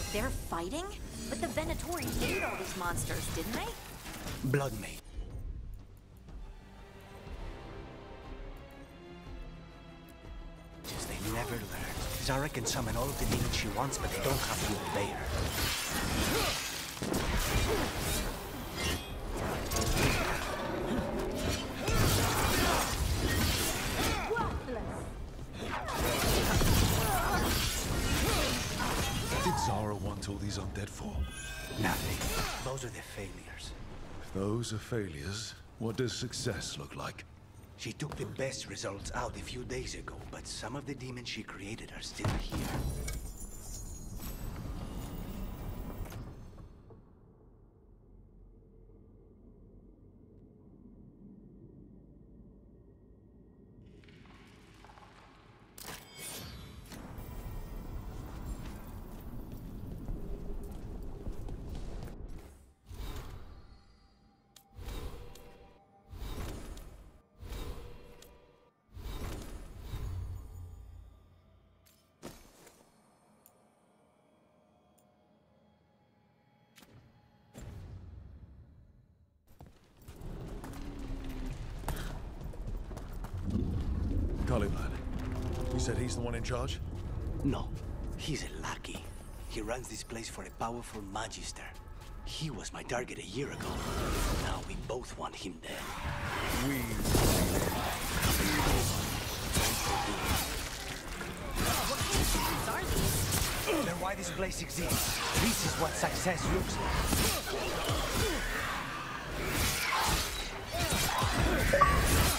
They're fighting? But the Venatori made all these monsters, didn't they? Blood made. Just they never learn. Zara can summon all of the demons she wants, but they don't have to obey her. What did Zara want all these undead for? Nothing. Those are the failures. If those are failures, what does success look like? She took the best results out a few days ago, but some of the demons she created are still here. Caliban. You said he's the one in charge? No, he's a lackey. He runs this place for a powerful magister. He was my target a year ago. Now we both want him dead. We... What kind of demons are these? They're why this place exists. This is what success looks like.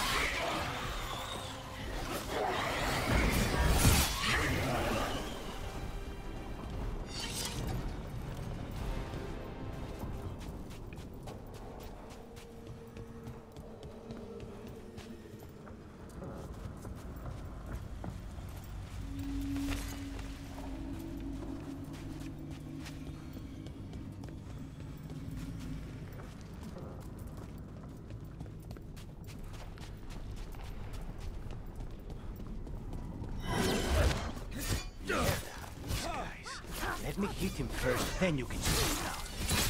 Let me hit him first, then you can shoot him down.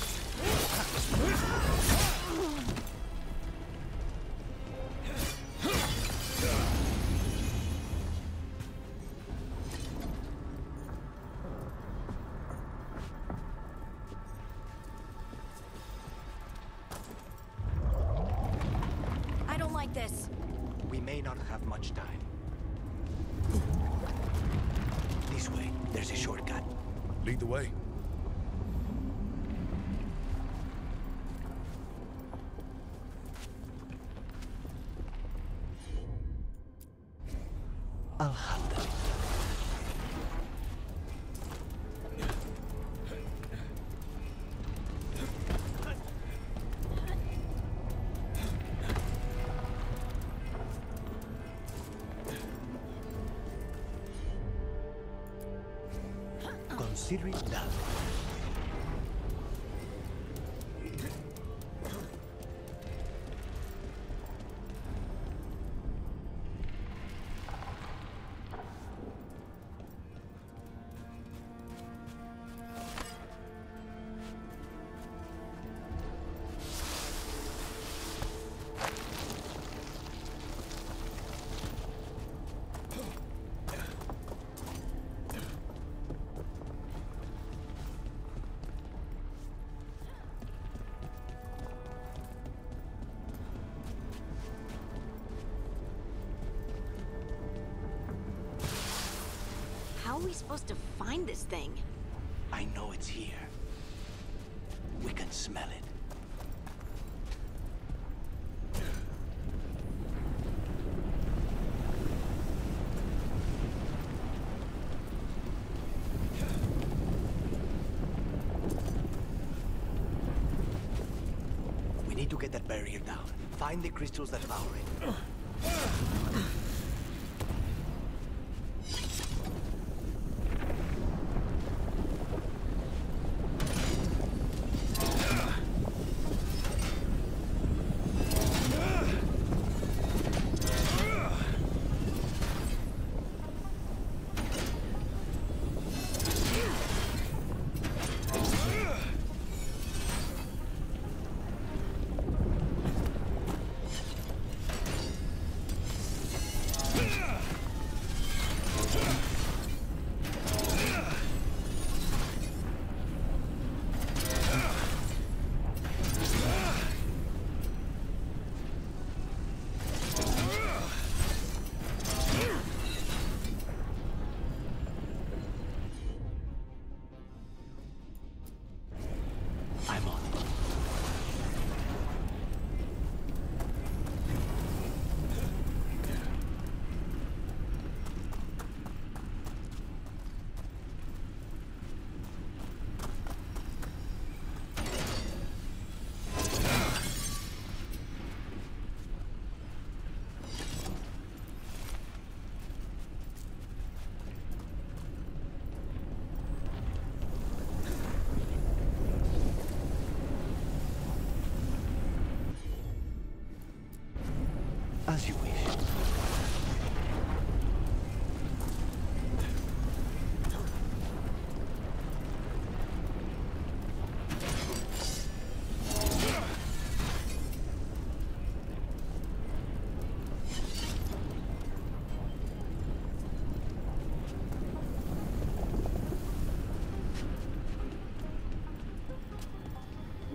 I don't like this. We may not have much time. This way, there's a shortcut. Lead the way. I'll handle it. Consider it done. How are we supposed to find this thing? I know it's here. We can smell it. We need to get that barrier down. Find the crystals that power it.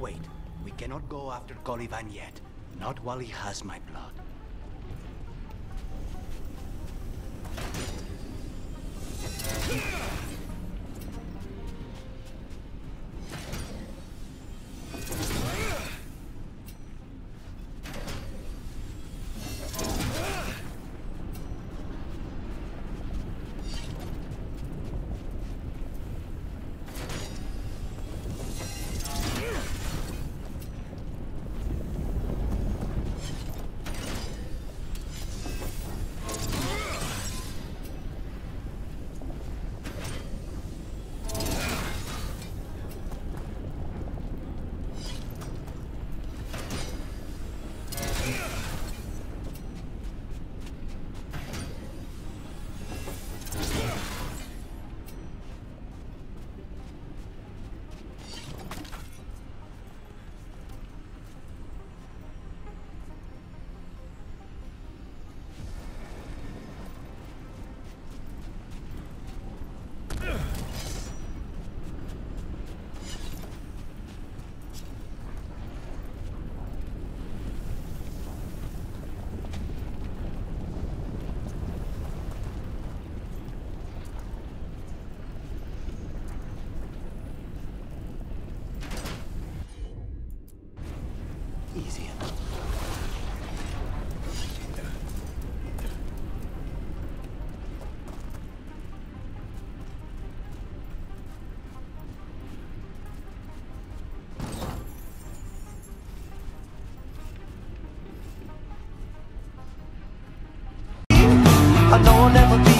Wait. We cannot go after Coliban yet. Not while he has my blood. Easy enough. I know I'll never be